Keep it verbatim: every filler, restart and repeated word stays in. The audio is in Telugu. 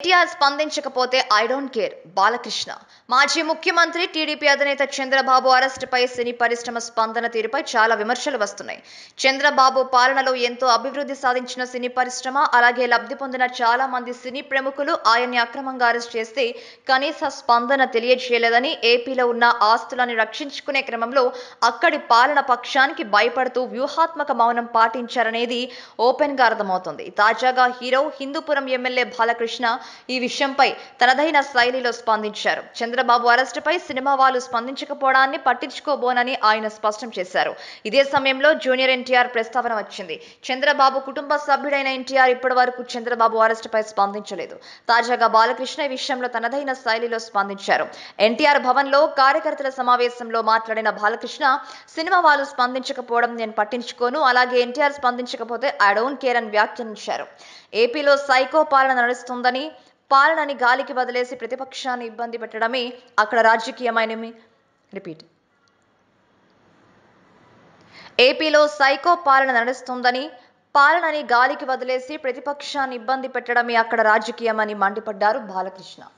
ఎన్టీఆర్ స్పందించకపోతే ఐ డోంట్ కేర్ బాలకృష్ణ. మాజీ ముఖ్యమంత్రి టీడీపీ అధినేత చంద్రబాబు అరెస్టుపై సినీ పరిశ్రమ స్పందన తీరుపై చాలా విమర్శలు వస్తున్నాయి. చంద్రబాబు పాలనలో ఎంతో అభివృద్ధి సాధించిన సినీ పరిశ్రమ, అలాగే లబ్ధి పొందిన చాలా మంది సినీ ప్రముఖులు ఆయన్ని అక్రమంగా అరెస్ట్ చేస్తే కనీస స్పందన తెలియజేయలేదని, ఏపీలో ఉన్న ఆస్తులను రక్షించుకునే క్రమంలో అక్కడి పాలన పక్షానికి భయపడుతూ వ్యూహాత్మక మౌనం పాటించారనేది ఓపెన్ గా అర్థమవుతోంది. తాజాగా హీరో, హిందూపురం ఎమ్మెల్యే బాలకృష్ణ ఈ విషయంపై తనదైన శైలిలో స్పందించారు. చంద్రబాబు అరెస్టుపై సినిమా వాళ్ళు స్పందించకపోవడాన్ని పట్టించుకోబోనని ఆయన స్పష్టం చేశారు. ఇదే సమయంలో జూనియర్ ఎన్టీఆర్ ప్రస్తావన వచ్చింది. చంద్రబాబు కుటుంబ సభ్యుడైన ఎన్టీఆర్ ఇప్పటి వరకు చంద్రబాబు అరెస్టుపై స్పందించలేదు. తాజాగా బాలకృష్ణ ఈ విషయంలో తనదైన శైలిలో స్పందించారు. ఎన్టీఆర్ భవన్ లో కార్యకర్తల సమావేశంలో మాట్లాడిన బాలకృష్ణ, సినిమా వాళ్ళు స్పందించకపోవడం నేను పట్టించుకోను, అలాగే ఎన్టీఆర్ స్పందించకపోతే ఐ డోంట్ కేర్ అని వ్యాఖ్యానించారు. ఏపీలో సైకో పాలన నడుస్తుందని, పాలనని గాలికి వదిలేసి ప్రతిపక్షాన్ని ఇబ్బంది పెట్టడమే అక్కడ రాజకీయమైన రిపీట్ ఏపీలో సైకో పాలన నడుస్తుందని, పాలనని గాలికి వదిలేసి ప్రతిపక్షాన్ని ఇబ్బంది పెట్టడమే అక్కడ రాజకీయమని మండిపడ్డారు బాలకృష్ణ.